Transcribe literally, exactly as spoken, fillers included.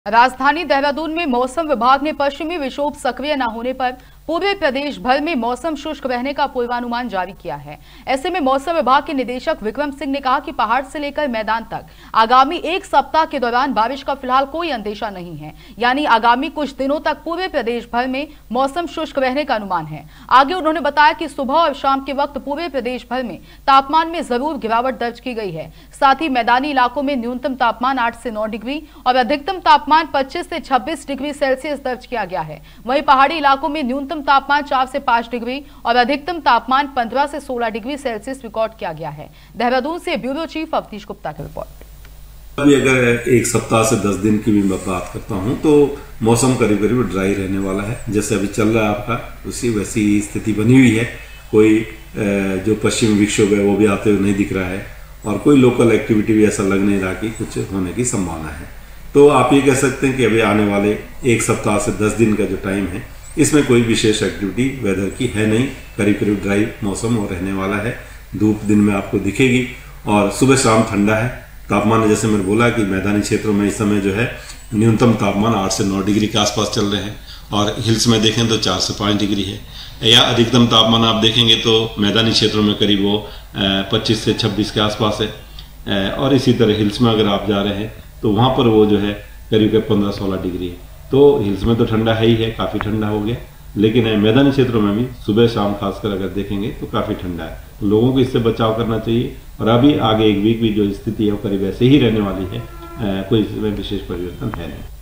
राजधानी देहरादून में मौसम विभाग ने पश्चिमी विक्षोभ सक्रिय न होने पर पूरे प्रदेश भर में मौसम शुष्क रहने का पूर्वानुमान जारी किया है। ऐसे में मौसम विभाग के निदेशक विक्रम सिंह ने कहा कि पहाड़ से लेकर मैदान तक आगामी एक सप्ताह के दौरान बारिश का फिलहाल कोई अंदेशा नहीं है, यानी आगामी कुछ दिनों तक पूरे प्रदेश भर में मौसम शुष्क रहने का अनुमान है। आगे उन्होंने बताया कि सुबह और शाम के वक्त पूरे प्रदेश भर में तापमान में जरूर गिरावट दर्ज की गई है। साथ ही मैदानी इलाकों में न्यूनतम तापमान आठ से नौ डिग्री और अधिकतम तापमान पच्चीस से छब्बीस डिग्री सेल्सियस दर्ज किया गया है। वहीं पहाड़ी इलाकों में न्यूनतम तापमान चार से पाँच डिग्री और अधिकतम तापमान पंद्रह से सोलह डिग्री सेल्सियस रिकॉर्ड किया गया है। देहरादून से ब्यूरो चीफ अवधीश गुप्ता की रिपोर्ट। अभी अगर एक सप्ताह से दस दिन की भी मैं बात करता हूं तो मौसम करीब करीब ड्राई रहने वाला है। जैसे अभी चल रहा है आपका, उसी वैसी स्थिति बनी हुई है। कोई जो पश्चिमी विक्षोभ है वो भी आते हुए नहीं दिख रहा है और कोई लोकल एक्टिविटी भी ऐसा लग नहीं रहा कि कुछ होने की संभावना है। तो आप ये कह सकते हैं कि अभी आने वाले एक सप्ताह से दस दिन का जो टाइम है, इसमें कोई विशेष एक्टिविटी वेदर की है नहीं। करीब करीब ड्राई मौसम और रहने वाला है। धूप दिन में आपको दिखेगी और सुबह शाम ठंडा है। तापमान जैसे मैंने बोला कि मैदानी क्षेत्रों में इस समय जो है न्यूनतम तापमान आठ से नौ डिग्री के आसपास चल रहे हैं और हिल्स में देखें तो चार से पाँच डिग्री है। या अधिकतम तापमान आप देखेंगे तो मैदानी क्षेत्रों में करीब वो पच्चीस से छब्बीस के आसपास है और इसी तरह हिल्स में अगर आप जा रहे हैं तो वहाँ पर वो जो है करीब करीब पंद्रह सोलह डिग्री है। तो हिल्स में तो ठंडा है ही है, काफ़ी ठंडा हो गया, लेकिन मैदानी क्षेत्रों में भी सुबह शाम खासकर अगर देखेंगे तो काफ़ी ठंडा है। तो लोगों को इससे बचाव करना चाहिए और अभी आगे एक वीक भी जो स्थिति है वो करीब ऐसे ही रहने वाली है। कोई इसमें विशेष परिवर्तन है नहीं।